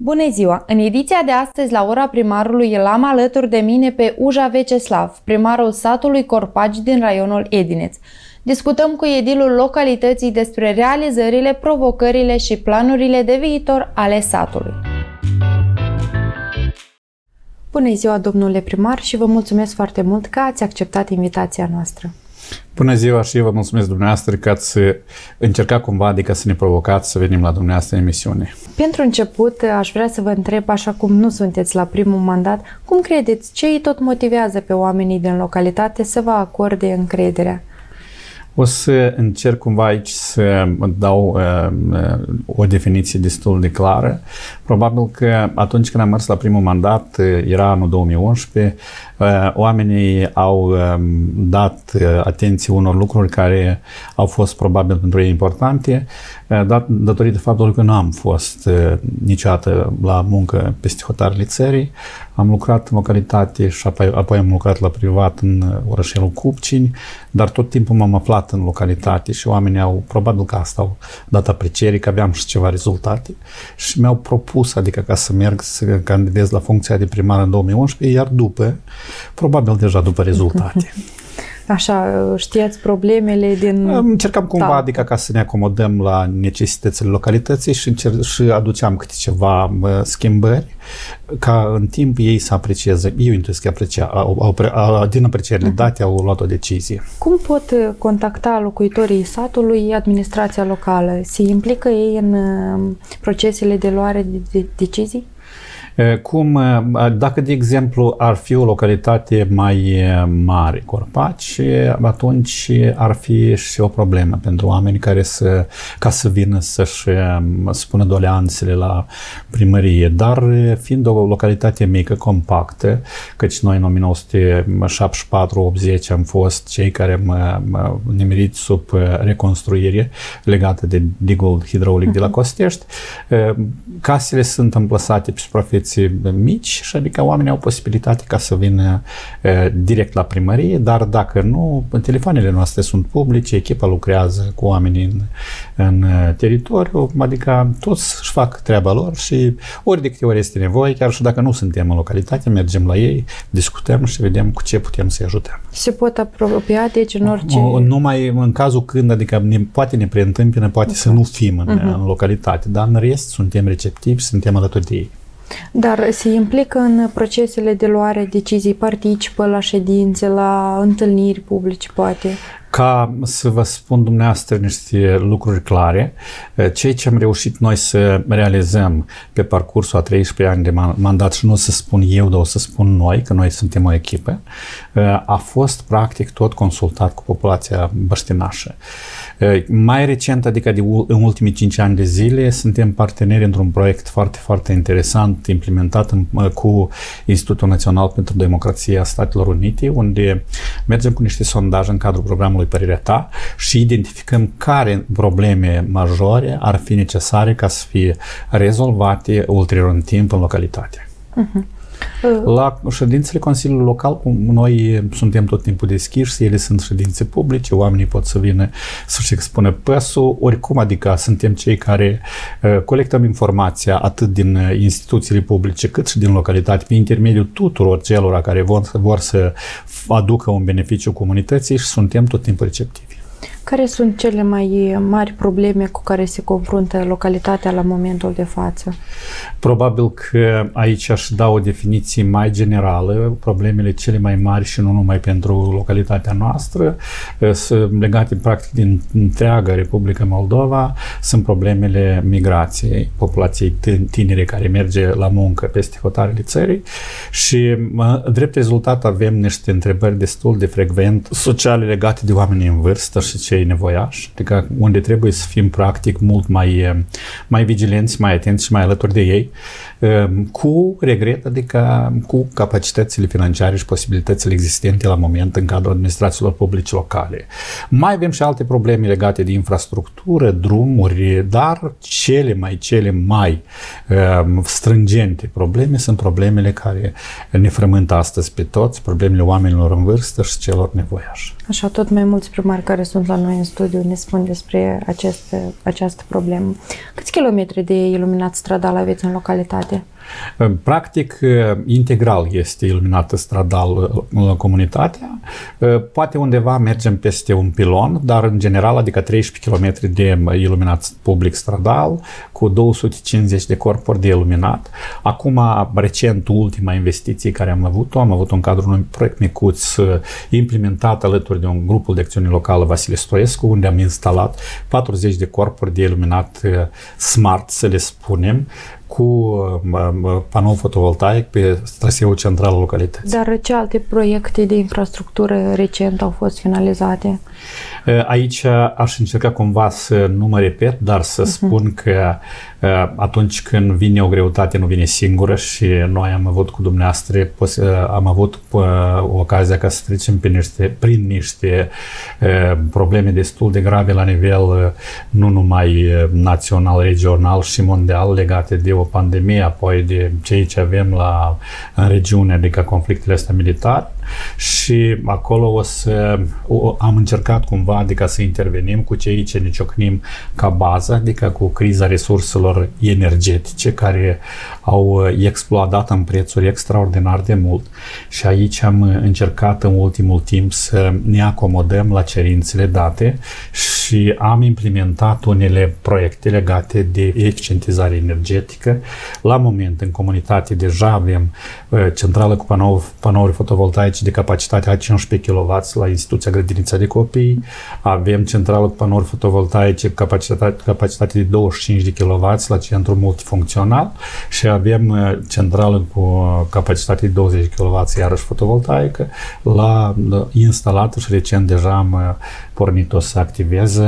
Bună ziua! În ediția de astăzi, la ora primarului, îl am alături de mine pe Uja Veceslav, primarul satului Corpaci din raionul Edineț. Discutăm cu edilul localității despre realizările, provocările și planurile de viitor ale satului. Bună ziua, domnule primar, și vă mulțumesc foarte mult că ați acceptat invitația noastră. Bună ziua și vă mulțumesc dumneavoastră că ați încercat cumva, adică să ne provocați să venim la dumneavoastră în emisiune. Pentru început, aș vrea să vă întreb, așa cum nu sunteți la primul mandat, cum credeți, ce îi tot motivează pe oamenii din localitate să vă acorde încrederea? O să încerc cumva aici să dau o definiție destul de clară. Probabil că atunci când am mers la primul mandat, era anul 2011, oamenii au dat atenție unor lucruri care au fost probabil pentru ei importante, datorită faptului că nu am fost niciodată la muncă peste hotarele țării. Am lucrat în localitate și apoi am lucrat la privat în orășelul Cupcini, dar tot timpul m-am aflat în localitate și oamenii au, probabil că asta au dat apreciere, că aveam și ceva rezultate și mi-au propus, adică ca să merg să candidez la funcția de primar în 2011, iar după, probabil deja după rezultate. Așa, știați problemele din... Încercam cumva, adică ca să ne acomodăm la necesitățile localității și aduceam câte ceva schimbări, ca în timp ei să aprecieze, eu intuiesc că din aprecierile date au luat o decizie. Cum pot contacta locuitorii satului administrația locală? Se implică ei în procesele de luare de decizii? Dacă, de exemplu, ar fi o localitate mai mare, Corpaci, atunci ar fi și o problemă pentru oameni ca să vină să-și spună doleanțele la primărie. Dar fiind o localitate mică, compactă, căci noi în 1974-80 am fost cei care am nimerit sub reconstruire legată de digul hidraulic de la Costești, casele sunt amplasate pe suprafețe mici și adică oamenii au posibilitate ca să vină direct la primărie, dar dacă nu, telefoanele noastre sunt publice, echipa lucrează cu oamenii în teritoriu, adică toți își fac treaba lor și ori de câte ori este nevoie, chiar și dacă nu suntem în localitate, mergem la ei, discutăm și vedem cu ce putem să-i ajutăm. Se pot apropia, deci, în orice... Numai în cazul când, adică poate ne preîntâmpină, poate să nu fim în localitate, dar în rest suntem receptivi, suntem alături de ei. Dar se implică în procesele de luare decizii, participă la ședințe, la întâlniri publice, poate? Ca să vă spun dumneavoastră niște lucruri clare, ceea ce am reușit noi să realizăm pe parcursul a 13 ani de mandat, și nu o să spun eu, dar o să spun noi, că noi suntem o echipă, a fost practic tot consultat cu populația băștinașă. Mai recent, adică în ultimii 5 ani de zile, suntem parteneri într-un proiect foarte, foarte interesant implementat cu Institutul Național pentru Democrația Statelor Unite, unde mergem cu niște sondaje în cadrul programului Părerea Ta și identificăm care probleme majore ar fi necesare ca să fie rezolvate ulterior în timp în localitate. La ședințele Consiliului Local, noi suntem tot timpul deschiși, ele sunt ședințe publice, oamenii pot să vină să-și expună păsul, oricum, adică suntem cei care colectăm informația atât din instituțiile publice cât și din localitate, pe intermediul tuturor celor care vor să aducă un beneficiu comunității și suntem tot timpul receptivi. Care sunt cele mai mari probleme cu care se confruntă localitatea la momentul de față? Probabil că aici aș da o definiție mai generală. Problemele cele mai mari și nu numai pentru localitatea noastră, sunt legate practic din întreaga Republica Moldova, sunt problemele migrației, populației tinere care merge la muncă peste hotarele țării și drept rezultat avem niște întrebări destul de frecvent sociale legate de oamenii în vârstă și cei nevoiași, adică unde trebuie să fim practic mult mai vigilenți, mai atenți și mai alături de ei, cu regret, adică cu capacitățile financiare și posibilitățile existente la moment în cadrul administrațiilor publice locale. Mai avem și alte probleme legate de infrastructură, drumuri, dar cele mai strângente probleme sunt problemele care ne frământă astăzi pe toți, problemele oamenilor în vârstă și celor nevoiași. Așa, tot mai mulți primari care sunt la noi în studiu ne spun despre această problemă. Câți kilometri de iluminat stradal aveți în localitate? Practic, integral este iluminată stradal comunitatea. Poate undeva mergem peste un pilon, dar în general, adică 13 km de iluminat public stradal, cu 250 de corpuri de iluminat. Acum, recent, ultima investiție care am avut în cadrul unui proiect micuț implementat alături de un grupul de acțiune locală Vasile Stoescu, unde am instalat 40 de corpuri de iluminat smart, să le spunem, cu panou fotovoltaic pe traseul central al localității. Dar ce alte proiecte de infrastructură recent au fost finalizate? Aici aș încerca cumva să nu mă repet, dar să spun că atunci când vine o greutate, nu vine singură și noi am avut cu dumneavoastră, am avut ocazia ca să trecem prin niște probleme destul de grave la nivel nu numai național, regional și mondial legate de o pandemie, apoi de ceea ce avem în regiune, adică conflictele astea militare, și acolo am încercat cumva, adică să intervenim cu ceea ce ne ciocnim ca bază, adică cu criza resurselor energetice care au explodat în prețuri extraordinar de mult, și aici am încercat în ultimul timp să ne acomodăm la cerințele date și am implementat unele proiecte legate de eficientizare energetică. La moment, în comunitate, deja avem centrală cu panouri fotovoltaice de capacitate a 15 kW la instituția Grădinița de Copii, avem centrală cu panouri fotovoltaice cu capacitate de 25 de kW la centru multifuncțional și avem centrală cu capacitate de 20 kW iarăși fotovoltaică instalată și recent deja am pornit-o să activeze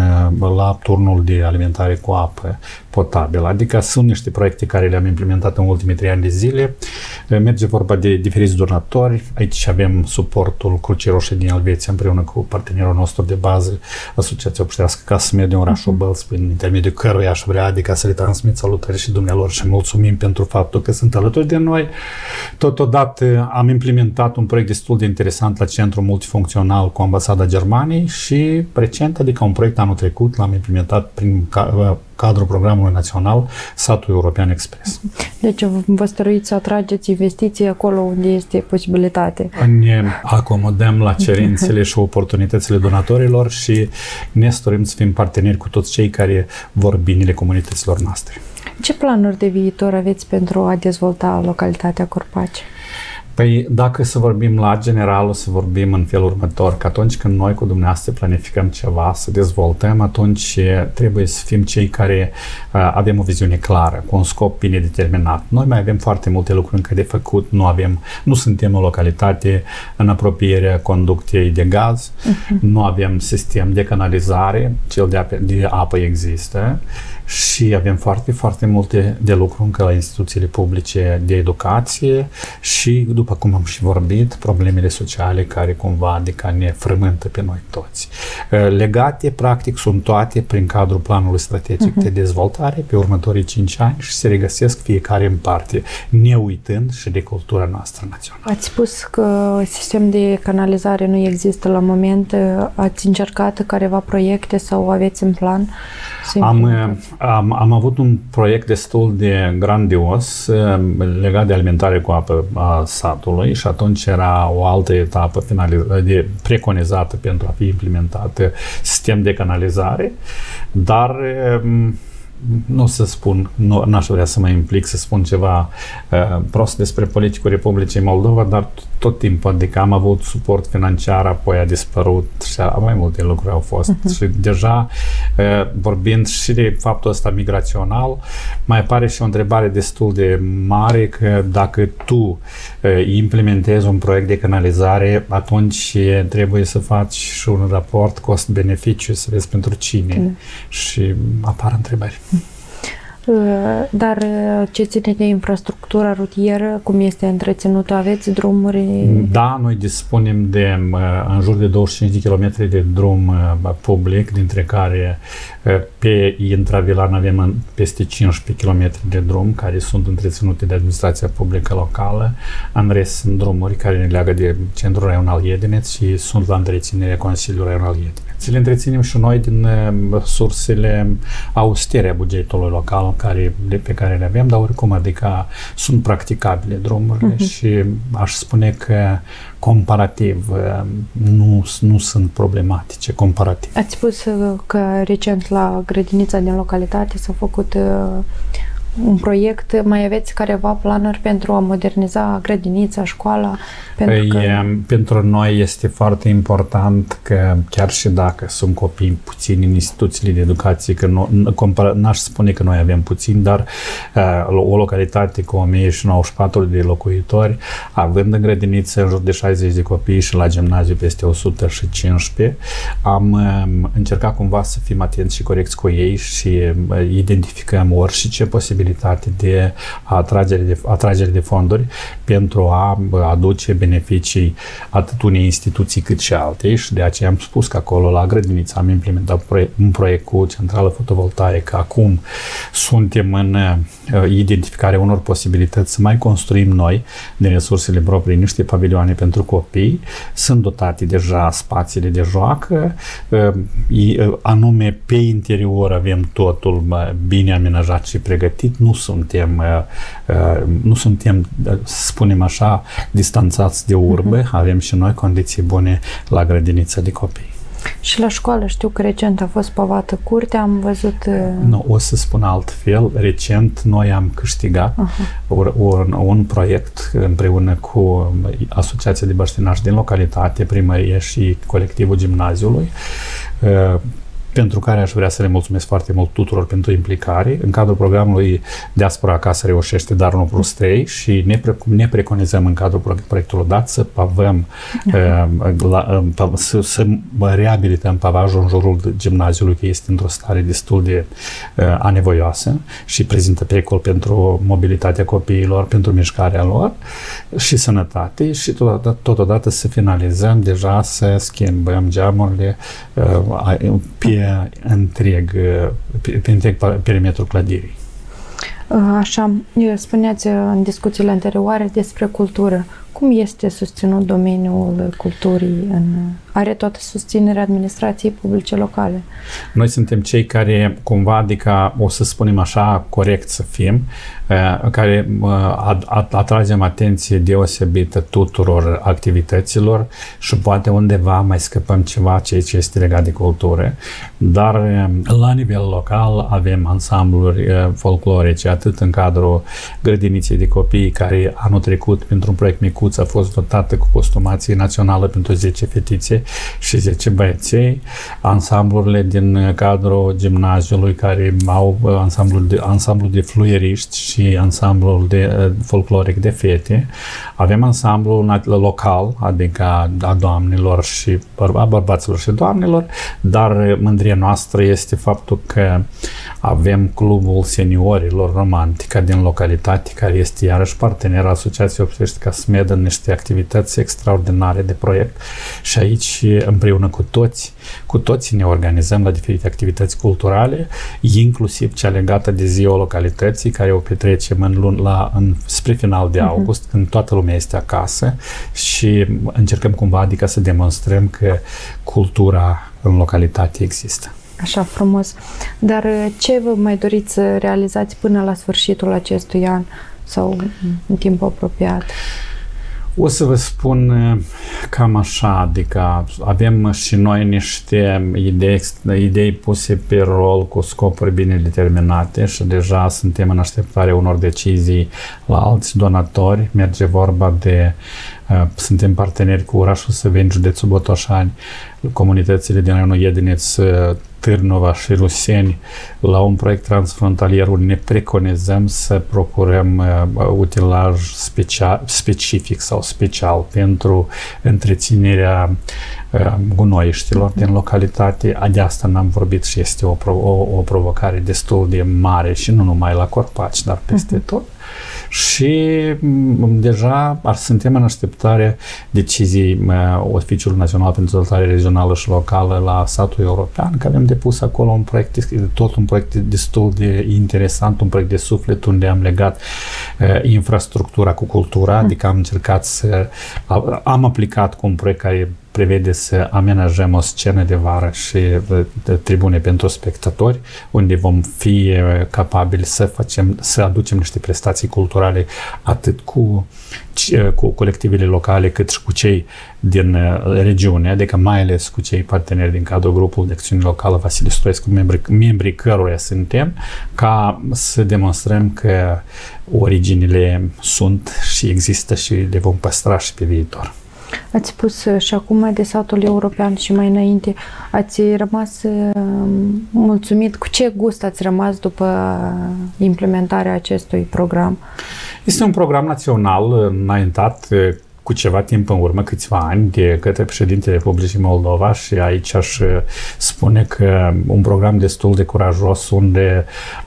la turnul de alimentare cu apă potabilă. Adică sunt niște proiecte care le-am implementat în ultimii 3 ani de zile. Merge vorba de diferiți donatori. Aici avem suportul Crucii Roșii din Elveția împreună cu partenerul nostru de bază, Asociația Obștească Casă Medie în orașul Bălți, prin intermediul căruia aș vrea, adică să le transmit salutări și dumnealor și mulțumim pentru faptul că sunt alături de noi. Totodată am implementat un proiect destul de interesant la Centrul Multifuncțional cu Ambasada Germaniei și recent, adică un proiect anul trecut, l-am implementat prin cadrul programului național Satul European Express. Deci vă stăruiți să atrageți investiții acolo unde este posibilitate. Ne acomodăm la cerințele și oportunitățile donatorilor și ne stăruim să fim parteneri cu toți cei care vor binele comunităților noastre. Ce planuri de viitor aveți pentru a dezvolta localitatea Corpaci? Păi, dacă să vorbim la general, o să vorbim în felul următor, că atunci când noi cu dumneavoastră planificăm ceva, să dezvoltăm, atunci trebuie să fim cei care avem o viziune clară, cu un scop bine determinat. Noi mai avem foarte multe lucruri încă de făcut, nu suntem o localitate în apropierea conductei de gaz, nu avem sistem de canalizare, cel de apă există, și avem foarte, foarte multe de lucru încă la instituțiile publice de educație și, după cum am și vorbit, problemele sociale care cumva, adică ne frământă pe noi toți. Legate, practic, sunt toate prin cadrul planului strategic de dezvoltare pe următorii 5 ani și se regăsesc fiecare în parte, ne uitând și de cultura noastră națională. Ați spus că sistem de canalizare nu există la moment. Ați încercat careva proiecte sau aveți în plan? Am avut un proiect destul de grandios legat de alimentare cu apă a satului și atunci era o altă etapă preconizată pentru a fi implementată sistem de canalizare, dar nu să spun, n-aș vrea să mă implic să spun ceva prost despre politicul Republicii Moldova, dar tot timpul, adică am avut suport financiar, apoi a dispărut și mai multe lucruri au fost. Și deja, vorbind și de faptul ăsta migrațional, mai apare și o întrebare destul de mare, că dacă tu implementezi un proiect de canalizare, atunci trebuie să faci și un raport cost-beneficiu, să vezi pentru cine. Și apar întrebări. Dar ce ține de infrastructura rutieră, cum este întreținută? Aveți drumuri? Da, noi dispunem de în jur de 25 de km de drum public, dintre care pe Intravilan avem peste 15 km de drum care sunt întreținute de administrația publică locală. În rest sunt drumuri care ne leagă de Centrul Raional Iedineț și sunt la întreținerea Consiliului Raional Iedineț. ți le întreținem și noi din sursele austere a bugetului local pe care le avem, dar oricum, adică sunt practicabile drumurile și aș spune că comparativ nu sunt problematice, comparativ. Ați spus că recent la grădinița din localitate s-a făcut un proiect. Mai aveți careva planuri pentru a moderniza grădinița, școala? Pentru noi este foarte important că chiar și dacă sunt copii puțini în instituțiile de educație, că n-aș spune că noi avem puțini, dar o localitate cu 1094 de locuitori, având în grădiniță în jur de 60 de copii și la gimnaziu peste 115, am încercat cumva să fim atenți și corecți cu ei și identificăm orice posibilitate de atragere de fonduri pentru a aduce beneficii atât unei instituții cât și altei și de aceea am spus că acolo la grădiniță am implementat un proiect cu centrală fotovoltaică. Acum suntem în identificarea unor posibilități să mai construim noi din resursele proprii niște pavilioane pentru copii. Sunt dotate deja spațiile de joacă, anume pe interior avem totul bine amenajat și pregătit. Nu suntem, să spunem așa, distanțați de urbă, avem și noi condiții bune la grădinița de copii. Și la școală știu că recent a fost pavată curtea, am văzut... Nu, o să spun altfel. Recent noi am câștigat un proiect împreună cu Asociația de Băștinași din localitate, primărie și colectivul gimnaziului, pentru care aș vrea să le mulțumesc foarte mult tuturor pentru implicare. În cadrul programului Diaspora Acasă Reușește, dar nu plus 3 și ne preconizăm în cadrul proiectului dat să pavăm, să reabilităm pavajul în jurul gimnaziului, că este într-o stare destul de anevoioasă și prezintă pericol pentru mobilitatea copiilor, pentru mișcarea lor și sănătate și totodată să finalizăm deja, să schimbăm geamurile pe întreg perimetrul clădirii. Așa, spuneați în discuțiile anterioare despre cultură. Cum este susținut domeniul culturii? Are toată susținerea administrației publice locale? Noi suntem cei care, cumva, adică, o să spunem așa, corect să fim, care atragem atenție deosebită tuturor activităților și poate undeva mai scăpăm ceva ceea ce este legat de cultură, dar la nivel local avem ansambluri folclorice, atât în cadrul grădiniței de copii, care anul trecut, pentru un proiect micuț, a fost dotată cu costumație națională pentru 10 fetițe și 10 băieței, ansamblurile din cadrul gimnaziului care au ansamblul de fluieriști și ansamblul de folcloric de fete. Avem ansamblul local, adică a doamnelor și a bărbaților și doamnelor, dar mândria noastră este faptul că avem clubul seniorilor Romantica din localitate, care este iarăși partener al Asociației Opsești Casmed în niște activități extraordinare de proiect și aici împreună cu toți ne organizăm la diferite activități culturale, inclusiv cea legată de ziua localității, care o petrecem spre final de august, când toată lumea este acasă și încercăm cumva, adică să demonstrăm că cultura în localitate există. Așa frumos. Dar ce vă mai doriți să realizați până la sfârșitul acestui an sau în timp apropiat? O să vă spun cam așa, adică avem și noi niște idei puse pe rol cu scopuri bine determinate și deja suntem în așteptarea unor decizii la alți donatori. Merge vorba de suntem parteneri cu orașul Săveni, județul Botoșani, comunitățile din raionul Edineț, Târnova și Ruseni, la un proiect transfrontalier unde ne preconizăm să procurăm utilaj specific sau special pentru întreținerea gunoiștilor din localitate. De asta n-am vorbit și este o provocare destul de mare și nu numai la Corpaci, dar peste tot. Și deja suntem în așteptare deciziei Oficiului Național pentru Dezvoltare Regională și Locală la satul european, că avem depus acolo un proiect destul de interesant, un proiect de suflet unde am legat infrastructura cu cultura, adică am încercat am aplicat cu un proiect care prevede să amenajăm o scenă de vară și tribune pentru spectatori, unde vom fi capabili să aducem niște prestații culturale atât cu colectivele locale, cât și cu cei din regiune, adică mai ales cu cei parteneri din cadrul grupului de acțiune locală Vasile Stoescu, membrii căruia suntem, ca să demonstrăm că originile sunt și există și le vom păstra și pe viitor. Ați spus și acum de satul european și mai înainte, ați rămas mulțumit? Cu ce gust ați rămas după implementarea acestui program? Este un program național înaintat cu ceva timp în urmă, câțiva ani, de către președintele Republicii Moldova și aici aș spune că un program destul de curajos unde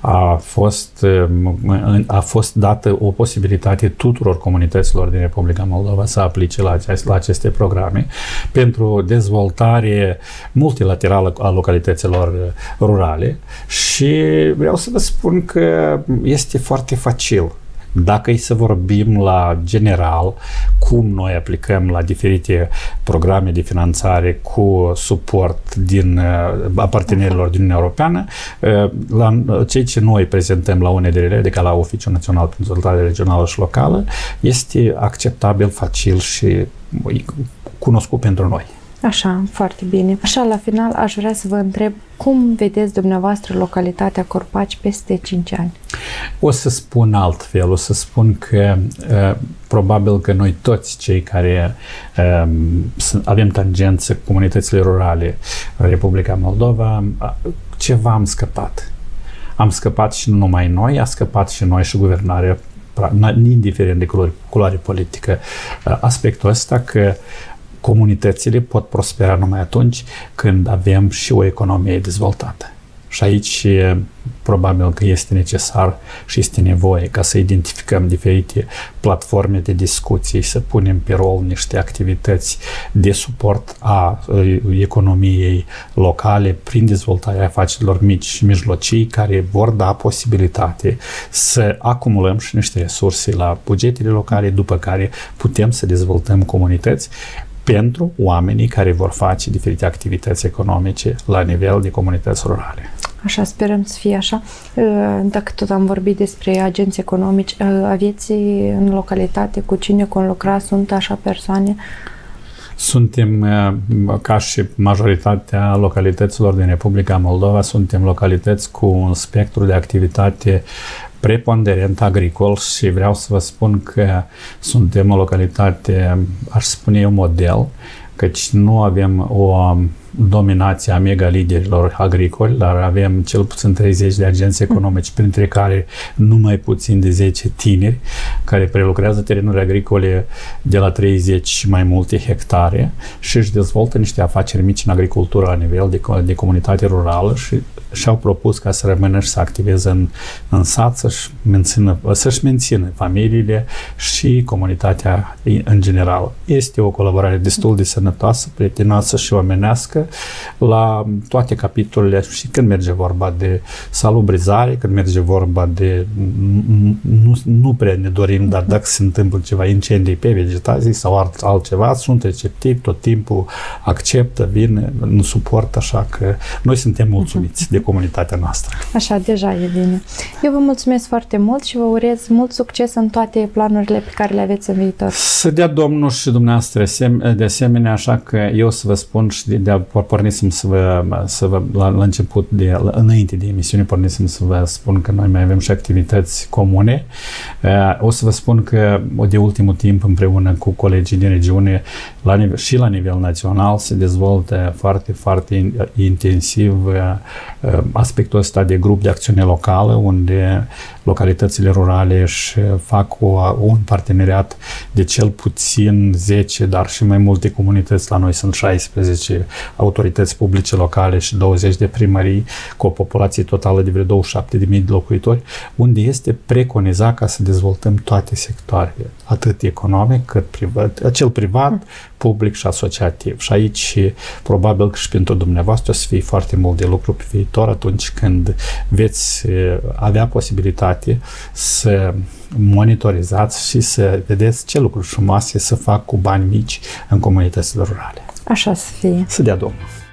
a fost dată o posibilitate tuturor comunităților din Republica Moldova să aplice la aceste programe pentru dezvoltare multilaterală a localităților rurale și vreau să vă spun că este foarte facil. Dacă e să vorbim la general, cum noi aplicăm la diferite programe de finanțare cu suport a partenerilor din Uniunea Europeană, la ceea ce noi prezentăm la UNDRL, adică la Oficiul Național pentru Dezvoltare Regională și Locală, este acceptabil, facil și cunoscut pentru noi. Așa, foarte bine. Așa, la final, aș vrea să vă întreb cum vedeți dumneavoastră localitatea Corpaci peste 5 ani? O să spun altfel, o să spun că probabil că noi toți cei care avem tangență cu comunitățile rurale în Republica Moldova, ceva am scăpat. Am scăpat și nu numai noi, a scăpat și noi și guvernarea, indiferent de culoare politică. Aspectul ăsta că comunitățile pot prospera numai atunci când avem și o economie dezvoltată. Și aici probabil că este necesar și este nevoie ca să identificăm diferite platforme de discuții, să punem pe rol niște activități de suport a economiei locale prin dezvoltarea afacerilor mici și mijlocii care vor da posibilitate să acumulăm și niște resurse la bugetele locale, după care putem să dezvoltăm comunități pentru oamenii care vor face diferite activități economice la nivel de comunități rurale. Așa, sperăm să fie așa. Dacă tot am vorbit despre agenți economici, aveți în localitate cu cine conlucra? Sunt așa persoane? Suntem, ca și majoritatea localităților din Republica Moldova, suntem localități cu un spectru de activitate preponderent agricol și vreau să vă spun că suntem o localitate, aș spune eu, model, căci nu avem o dominație a mega-liderilor agricoli, dar avem cel puțin 30 de agenți economici, printre care numai puțin de 10 tineri care prelucrează terenuri agricole de la 30 și mai multe hectare și își dezvoltă niște afaceri mici în agricultură la nivel comunitate rurală și-au propus ca să rămână și să activeze în sat, să-și mențină familiile și comunitatea în general. Este o colaborare destul de sănătoasă, prietenoasă și omenească la toate capitolele și când merge vorba de salubrizare, când merge vorba de nu prea ne dorim, dar dacă se întâmplă ceva, incendii pe vegetație sau altceva, sunt receptivi, tot timpul acceptă, vin, nu suportă, așa că noi suntem mulțumiți de comunitatea noastră. Așa, deja e bine. Eu vă mulțumesc foarte mult și vă urez mult succes în toate planurile pe care le aveți în viitor. Să dea Domnul și dumneavoastră de asemenea, așa că eu să vă spun și pornisem la început, înainte de emisiune, pornisem să vă spun că noi mai avem și activități comune. O să vă spun că de ultimul timp, împreună cu colegii din regiune și la nivel național, se dezvoltă foarte, foarte intensiv aspectul ăsta de grup de acțiune locală, unde localitățile rurale își fac un parteneriat de cel puțin 10, dar și mai multe comunități. La noi sunt 16 autorități publice locale și 20 de primării, cu o populație totală de vreo 27.000 de locuitori, unde este preconizat ca să dezvoltăm toate sectoarele, atât economic cât privat, cel privat, public și asociativ. Și aici, probabil că și pentru dumneavoastră o să fie foarte mult de lucru pe viitor atunci când veți avea posibilitate să monitorizați și să vedeți ce lucruri frumoase să fac cu bani mici în comunitățile rurale. Așa să fie. Să dea Domnul.